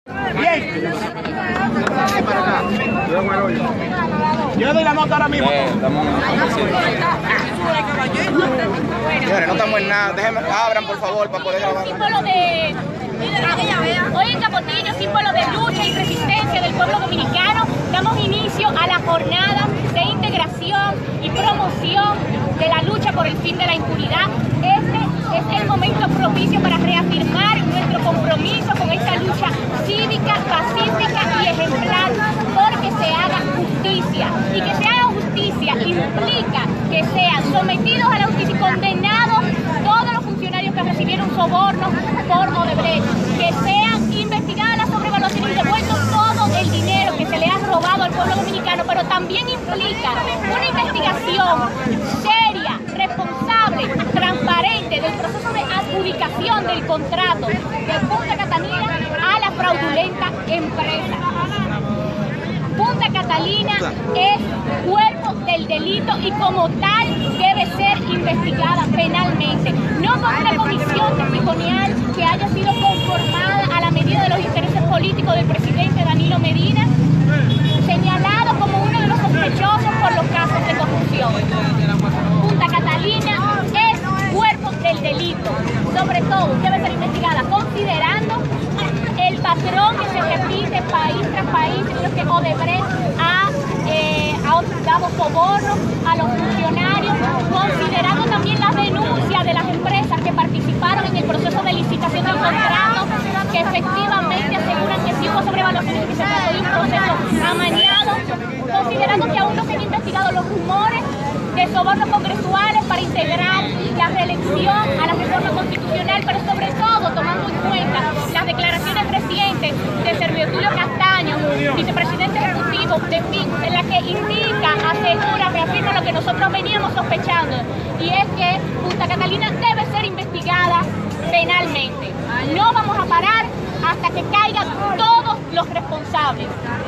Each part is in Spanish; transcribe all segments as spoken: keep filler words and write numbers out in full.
Bien. Yo doy la nota ahora mismo. Señores, no estamos en nada. Déjenme, abran por favor para poder grabar. Símbolo de... Hoy en Capotillo, símbolo de lucha y resistencia del pueblo dominicano, damos inicio a la jornada de integración y promoción de la lucha por el fin de la impunidad. Este es el momento propicio para reafirmar nuestro compromiso con esta lucha cívica, pacífica y ejemplar, porque se haga justicia. Y que se haga justicia implica que sean sometidos a la justicia y condenados todos los funcionarios que recibieron sobornos por Odebrecht, que sean investigadas las sobrevaluaciones y devuelto todo el dinero que se le ha robado al pueblo dominicano, pero también implica una investigación seria, responsable, transparente del proceso de adjudicación del contrato de Punta Catalina a la fraudulenta empresa. Punta Catalina es cuerpo del delito y como tal debe ser investigada penalmente, no por una comisión testimonial que haya sido conformada a la medida de los intereses políticos del presidente Danilo Medina, señalado como uno de los sospechosos por los casos de corrupción. Punta Catalina es cuerpo del delito, sobre todo debe ser investigada considerando el patrón que se repite país tras país, en los que Odebrecht ha, eh, ha dado sobornos a los funcionarios, considerando también las denuncias de las empresas que participaron en el proceso de licitación del contrato, que efectivamente aseguran que sí hubo sobrevaluaciones y que se trató de un proceso amañado, considerando que aún no se han investigado los rumores de sobornos congresuales para integrar la reelección a la reforma constitucional, pero sobre todo tomando en cuenta las declaraciones recientes de Servio Tulio Castaño, vicepresidente ejecutivo de P I C, en la que indica, asegura, reafirma lo que nosotros veníamos sospechando, y es que Punta Catalina debe ser investigada penalmente. No vamos a parar hasta que caigan todos los responsables.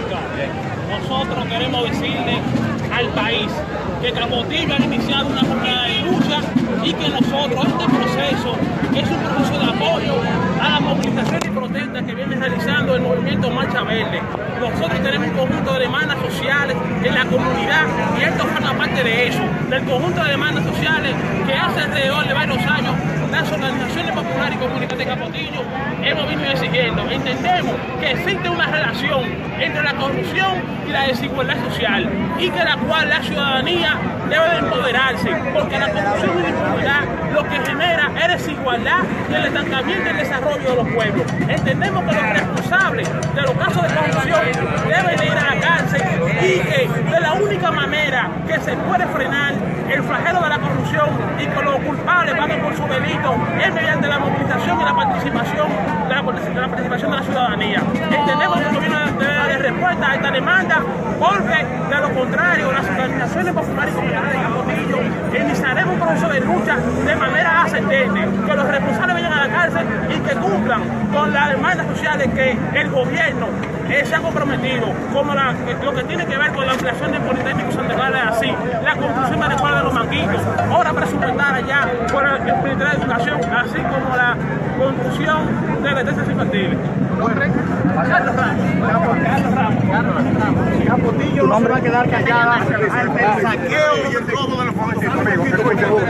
Nosotros queremos decirle al país que Capotillo ha iniciado una jornada de lucha y que nosotros, este proceso es un proceso de apoyo a la movilización y protesta que viene realizando el movimiento Marcha Verde. Nosotros tenemos un conjunto de demandas sociales en la comunidad y esto forma parte de eso, del conjunto de demandas sociales que hace alrededor de varios años las organizaciones populares y comunitarias de Capotillo hemos venido exigiendo. Entendemos que existe una relación entre la corrupción y la desigualdad social y que la cual la ciudadanía debe de empoderarse, porque la corrupción y la impunidad lo que genera es desigualdad y el estancamiento y el desarrollo de los pueblos. Entendemos que los responsables de los casos de corrupción deben de ir a la cárcel y que de la única manera que se puede frenar el flagelo de la corrupción y que los culpables paguen por su delito es mediante la movilización y la participación de la, de la participación de la ciudadanía. Entendemos que el gobierno debe dar respuesta a esta demanda, porque de lo contrario las organizaciones populares y comunitarias de Capotillo iniciaremos un proceso de lucha de manera ascendente, que los responsables vayan a la cárcel y que cumplan con las demandas sociales que el gobierno eh, se ha comprometido, como la, lo que tiene que ver con la ampliación del Politécnico Santa Clara, así, la construcción de la escuela de los Manguitos, ahora presupuestada ya por el Ministerio de Educación, así como la construcción de las detenciones infantiles. Carlos Ramos. Carlos Ramos. Carlos Ramos. Capotillo no se va a quedar callada ante el saqueo y el robo de los fondos públicos.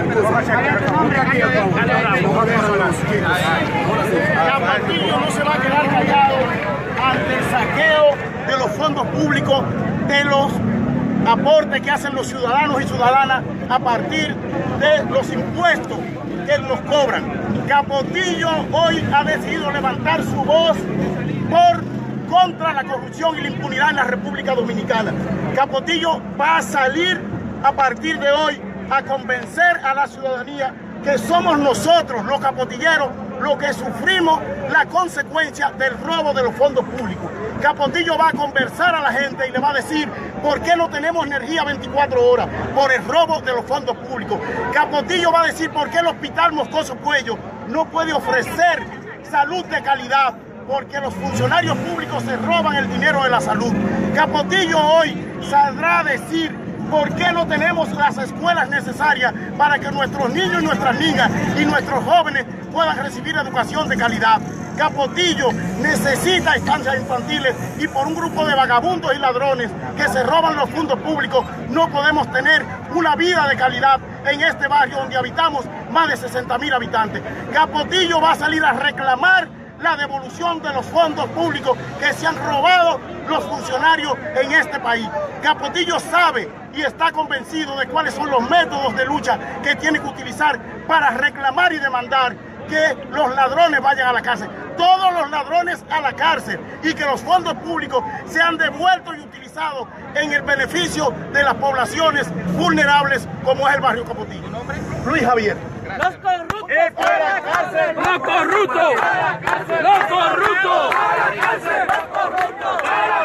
Capotillo no se va a quedar callado ante el saqueo de los fondos públicos, de los aportes que hacen los ciudadanos y ciudadanas a partir de los impuestos que nos cobran. Capotillo hoy ha decidido levantar su voz por contra la corrupción y la impunidad en la República Dominicana. Capotillo va a salir a partir de hoy a convencer a la ciudadanía que somos nosotros, los capotilleros, los que sufrimos la consecuencia del robo de los fondos públicos. Capotillo va a conversar a la gente y le va a decir por qué no tenemos energía veinticuatro horas, por el robo de los fondos públicos. Capotillo va a decir por qué el Hospital Moscoso Puello no puede ofrecer salud de calidad, porque los funcionarios públicos se roban el dinero de la salud. Capotillo hoy saldrá a decir por qué no tenemos las escuelas necesarias para que nuestros niños y nuestras niñas y nuestros jóvenes puedan recibir educación de calidad. Capotillo necesita estancias infantiles y por un grupo de vagabundos y ladrones que se roban los fondos públicos no podemos tener una vida de calidad en este barrio donde habitamos más de sesenta mil habitantes. Capotillo va a salir a reclamar la devolución de los fondos públicos que se han robado los funcionarios en este país. Capotillo sabe y está convencido de cuáles son los métodos de lucha que tiene que utilizar para reclamar y demandar que los ladrones vayan a la cárcel. Todos los ladrones a la cárcel y que los fondos públicos sean devueltos y utilizados en el beneficio de las poblaciones vulnerables como es el barrio Capotillo. Luis Javier. Los corruptos fuera la cárcel. Los corruptos. Los corruptos. Los corruptos.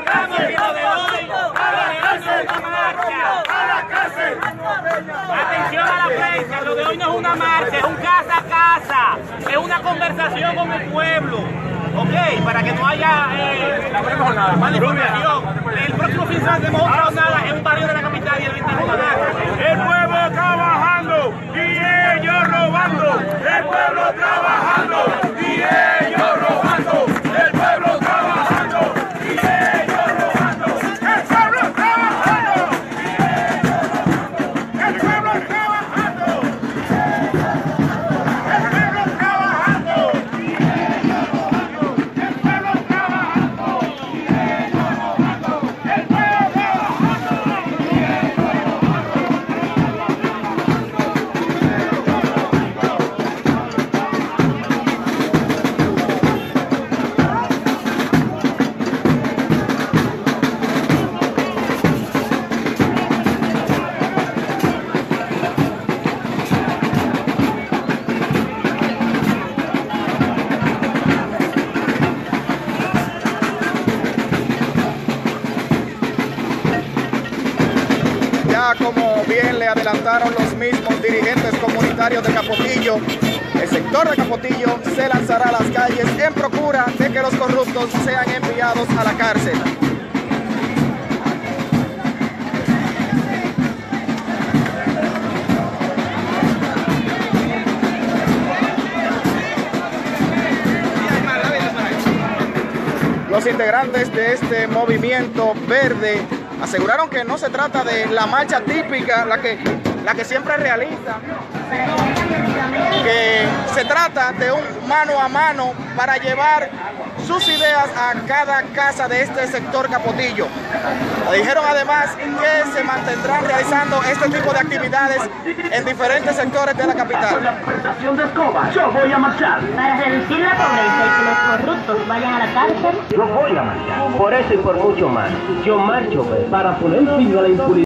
Atención a la prensa, lo de hoy no es una marcha, es un casa a casa, es una conversación con el pueblo, ok, para que no haya eh, manifestación. El próximo fin de semana tenemos otra jornada en un barrio de la capital y el veintiuno de marzo. El pueblo trabajando y ellos robando. El pueblo trabajando y ellos robando. El pueblo trabajando y ellos robando. El pueblo trabajando y ellos robando. El pueblo trabajando. El pueblo trabajando y ellos robando. El pueblo trabajando y ellos robando. El pueblo trabajando y Ya como bien le adelantaron los mismos dirigentes comunitarios de Capotillo, el sector de Capotillo se lanzará a las calles en procura de que los corruptos sean enviados a la cárcel. Los integrantes de este movimiento verde aseguraron que no se trata de la marcha típica, la que, la que siempre realiza, sino que se trata de un mano a mano para llevar sus ideas a cada casa de este sector Capotillo. Dijeron además que se mantendrán realizando este tipo de actividades en diferentes sectores de la capital. La prestación de escoba, yo voy a marchar. Para reducir la pobreza y que los corruptos vayan a la cárcel. Yo voy a marchar. Por eso y por mucho más. Yo marcho para poner fin a la impunidad.